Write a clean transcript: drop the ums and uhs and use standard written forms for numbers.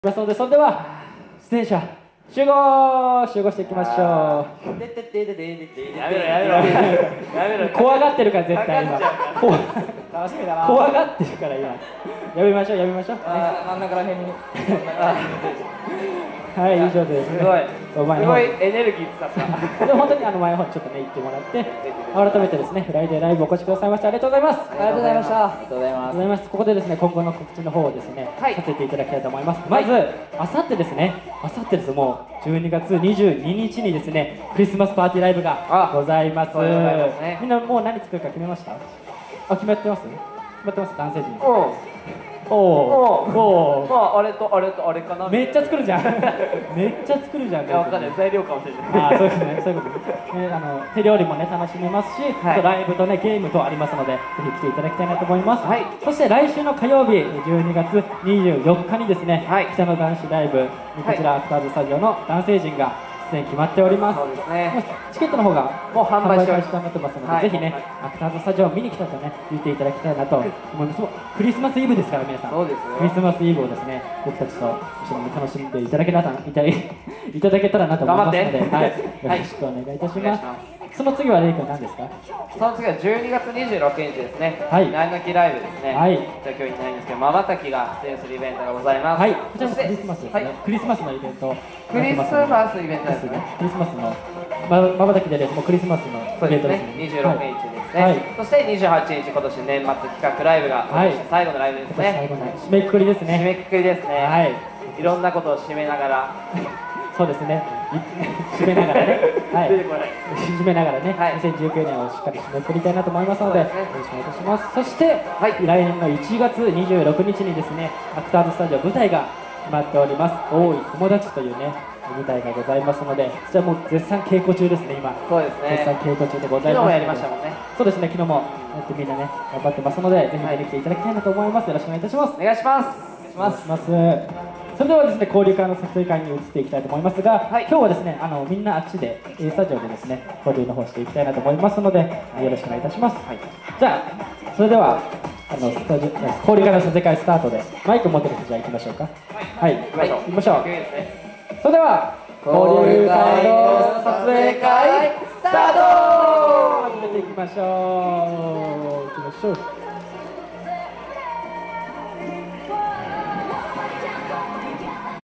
ますので、それでは出演者集合していきましょう。 やめろやめろやめろ。 怖がってるから絶対今。 楽しみだな。 怖がってるから今。やめましょう。 真ん中ら辺に。 はい、以上です。 すごいエネルギー使った。 で本当に前の方にちょっとね行ってもらって、改めてですねフライデーライブお越しくださいましてありがとうございます。 ありがとうございました。ありがとうございます。 ここでですね今後の告知の方をですね、させていただきたいと思います。まずあさってですね、もう12月22日にですねクリスマスパーティーライブがございます。みんなもう何作るか決めました？決まってます？男性陣。あれとあれかな。 めっちゃ作るじゃん。めっちゃ作るじゃん。 わかんない、材料かもしれない。 そうですね、そういうことね。手料理もね楽しめますし、ライブとねゲームとありますので、ぜひ来ていただきたいなと思います。そして来週の火曜日12月24日にですね、北の男子ライブこちらアクターズスタジオの男性陣が出演決まっております。そうですね。チケットの方がもう販売開始となってますので、ぜひねアクターズスタジオを見に来たとね言っていただきたいなと思います。クリスマスイブですから皆さん。そうですよ。クリスマスイブをですね僕たちと一緒に楽しんでいただけたらなと思いますので、よろしくお願いいたします。その次はレイ君何ですか？ その次は12月26日ですね。ナイナキライブですね。じゃあ今日いないんですけど、まばたきが出演するイベントがございます。こちらクリスマスですね。クリスマスのイベント。 クリスマスイベントですね。 クリスマスのまばたきでですね、クリスマスのイベントですね。 26日ですね。そして28日今年年末企画ライブが最後のライブですね。 締めくくりですね。 締めくくりですね。いろんなことを締めながら。 そうですね。締めながらね。締めながらね。2019年をしっかり締めくくりたいなと思いますので、よろしくお願いいたします。そして来年の1月26日にですね、アクターズスタジオ舞台が決まっております。大井友達というね舞台がございますので、じゃあもう絶賛稽古中ですね今。そうですね。絶賛稽古中でございます。昨日もやりましたもんね。そうですね。昨日もやってみんなね頑張ってますので、ぜひ見に来ていただきたいなと思います。よろしくお願いいたします。 お願いします。 それではですね交流会の撮影会に移っていきたいと思いますが、今日はですねみんなあっちで A スタジオでですね交流の方していきたいなと思いますので、よろしくお願いいたします。じゃあそれでは交流会の撮影会スタートで、マイク持ってる人じゃあ行きましょうか。行きましょう。それでは交流会の撮影会スタート。始めていきましょう。